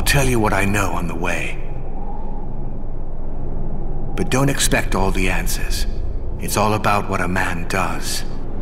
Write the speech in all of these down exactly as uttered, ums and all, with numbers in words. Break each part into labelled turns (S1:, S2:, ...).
S1: tell you what I know on the way. But don't expect all the answers. It's all about what a man does.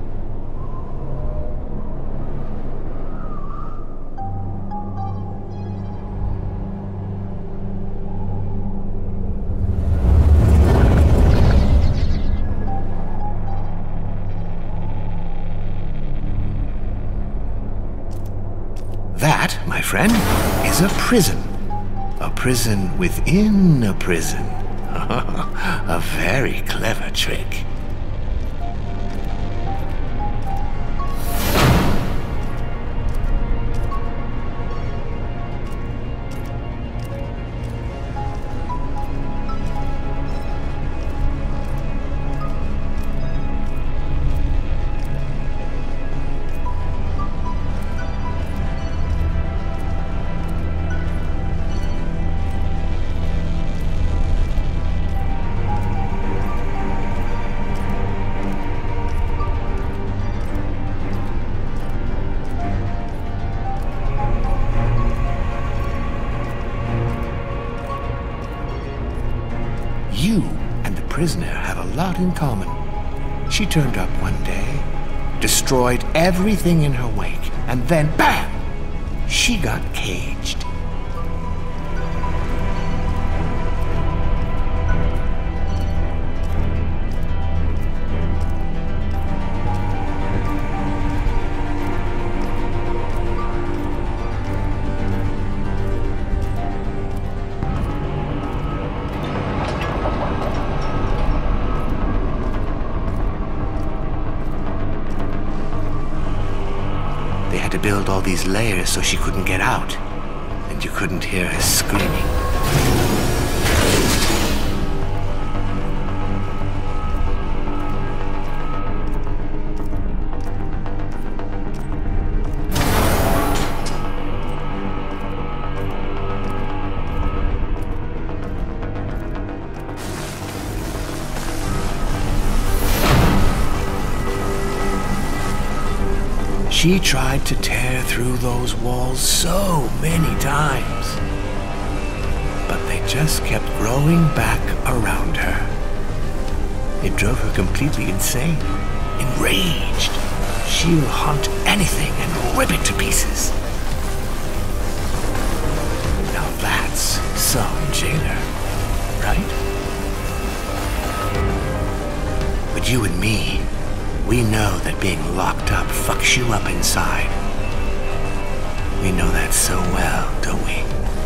S1: That, my friend, is a prison. A prison within a prison. A very clever trick. You and the prisoner have a lot in common. She turned up one day, destroyed everything in her wake, and then, bam! She got caged. They had to build all these layers so she couldn't get out, and you couldn't hear her screaming. She tried to tear through those walls so many times, but they just kept growing back around her. It drove her completely insane. Enraged, she'll hunt anything and rip it to pieces. Now that's some jailer, right? But you and me, we know that being locked up fucks you up inside. We know that so well, don't we?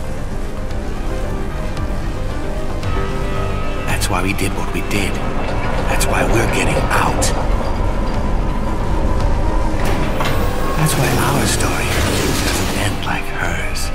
S1: That's why we did what we did. That's why we're getting out. That's why our story doesn't end like hers.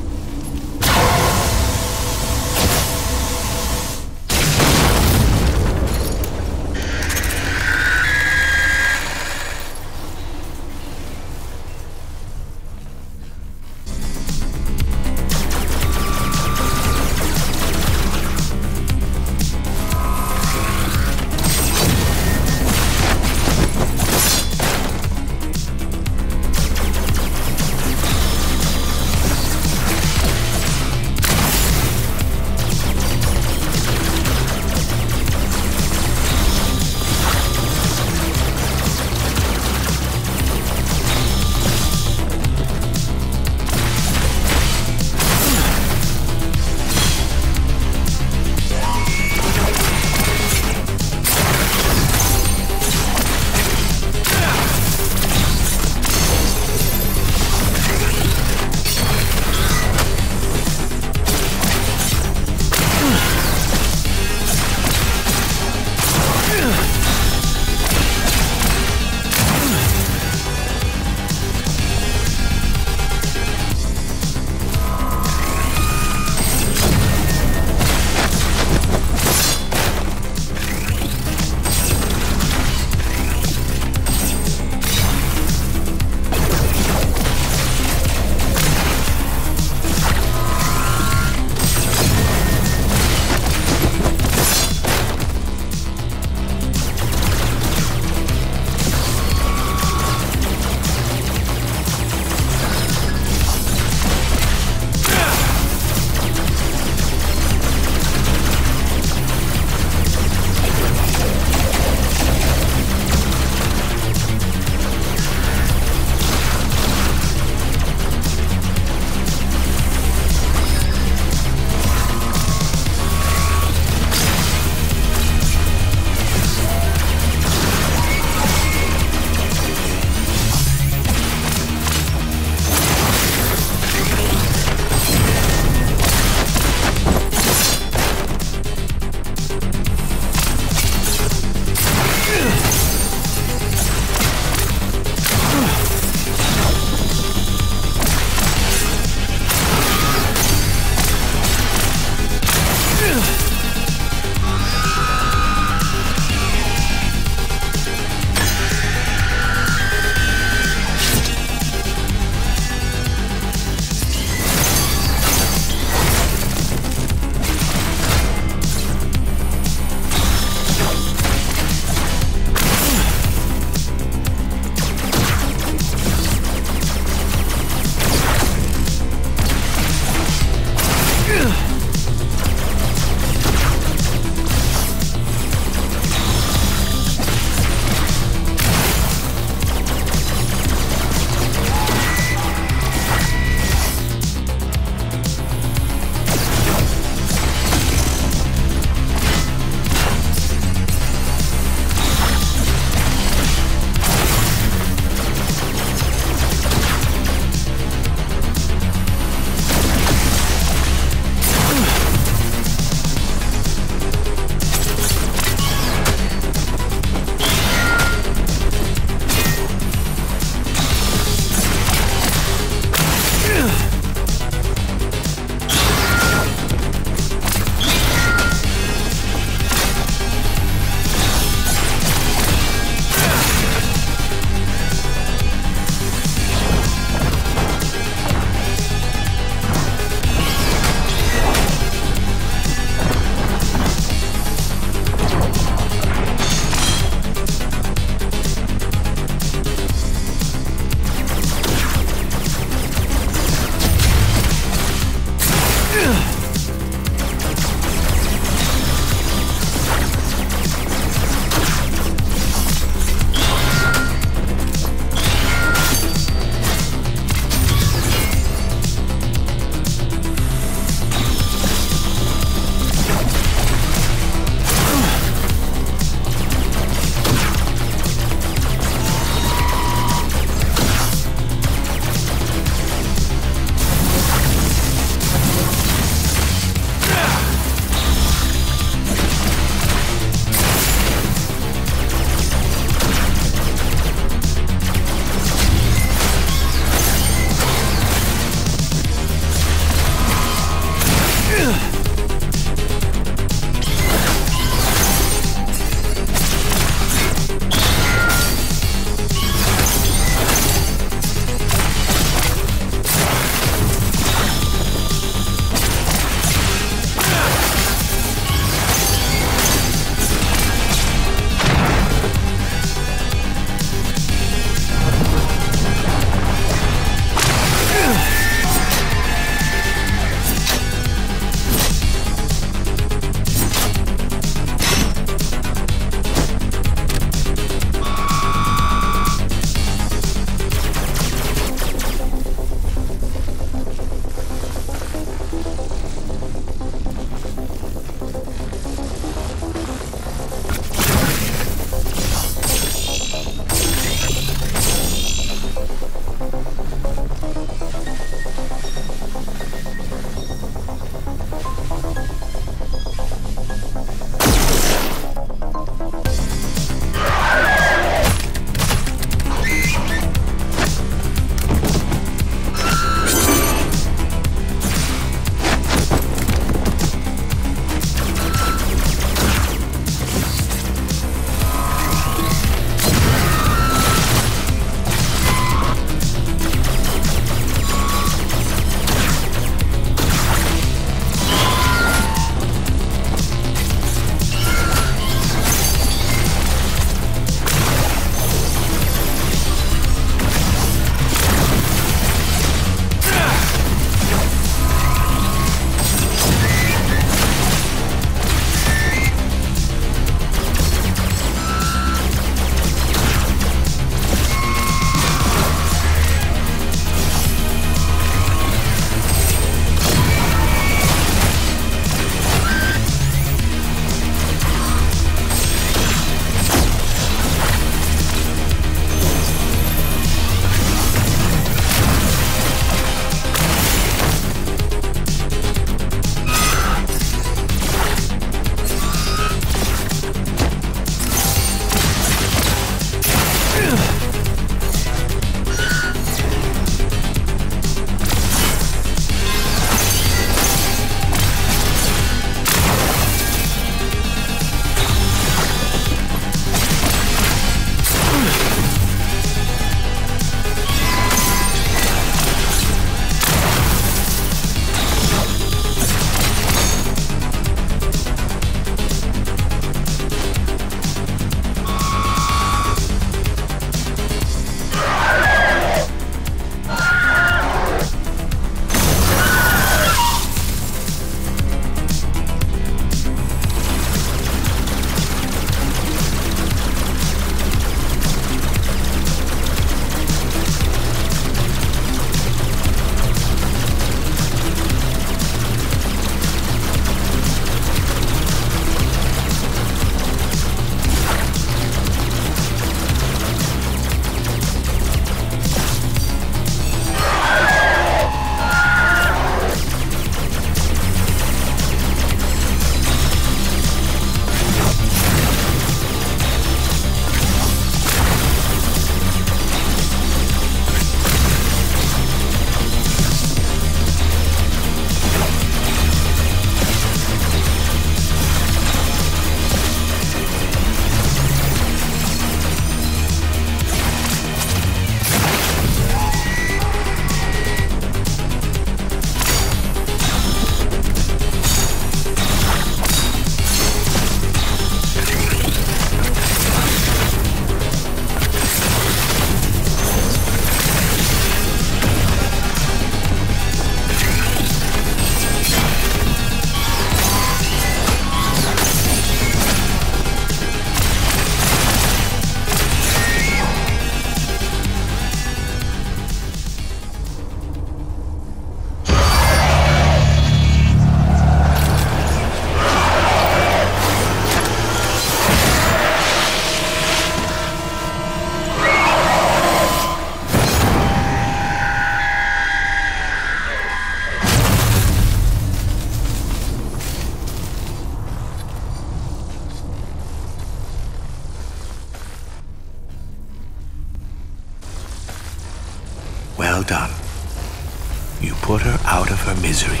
S1: put her out of her misery.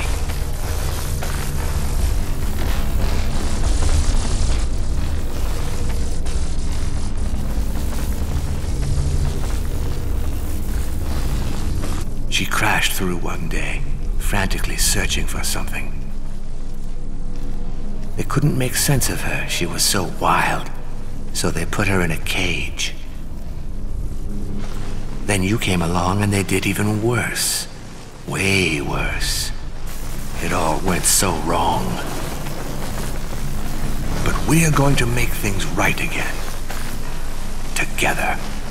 S1: She crashed through one day, frantically searching for something. They couldn't make sense of her, she was so wild, so they put her in a cage. Then you came along and they did even worse. Way worse. It all went so wrong. But we're going to make things right again. Together.